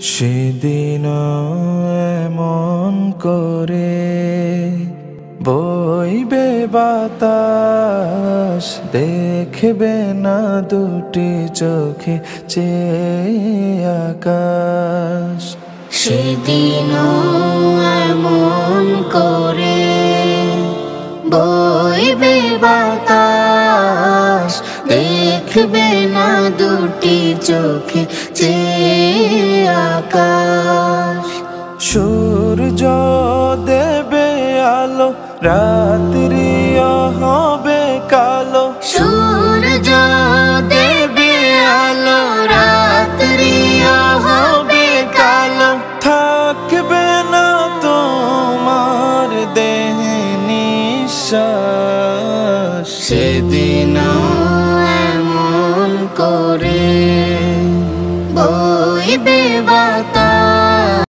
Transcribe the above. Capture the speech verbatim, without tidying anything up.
সেদিন এমন করে বইবে বাতাস, দেখবে না দুটি চোখে চেয়ে আকাশ। সেদিন এমন করে বইবে বাতাস, দেখবে না দুটি চোখে চেয়ে আকাশ। সূর্য দেবে আলো, রাত্রিও হবে কালো। সূর্য দেবে আলো, রাত্রিও হবে কালো। থাকবে না তোমার দেহে নিঃশ্বাস। সেদিন এমন করে বইবে বাতাস,